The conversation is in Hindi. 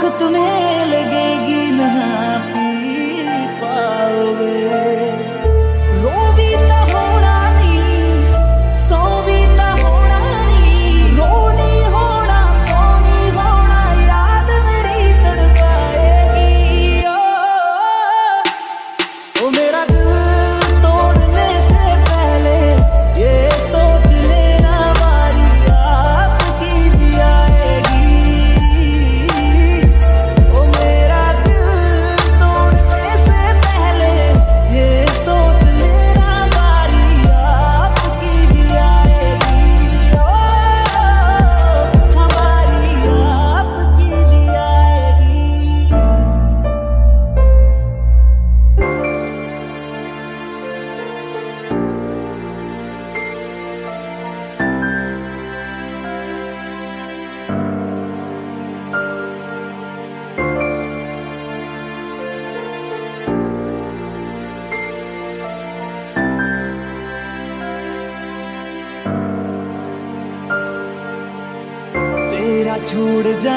भूख तुम्हें लगेगी ना पी पाओगे। रोवी ता होना नहीं, सोवी ता होना नहीं, रोनी होना सोनी होना, याद मेरी तड़पाएगी। ओ मेरा दिल तोड़ने से पहले ये सोच लेना बारी आपकी भी आएगी। ओ मेरा दिल तोड़ने से पहले ये सोच लेना बारी आपकी भी आएगी। ओ हमारी आपकी भी आएगी। तेरा छोड़ जा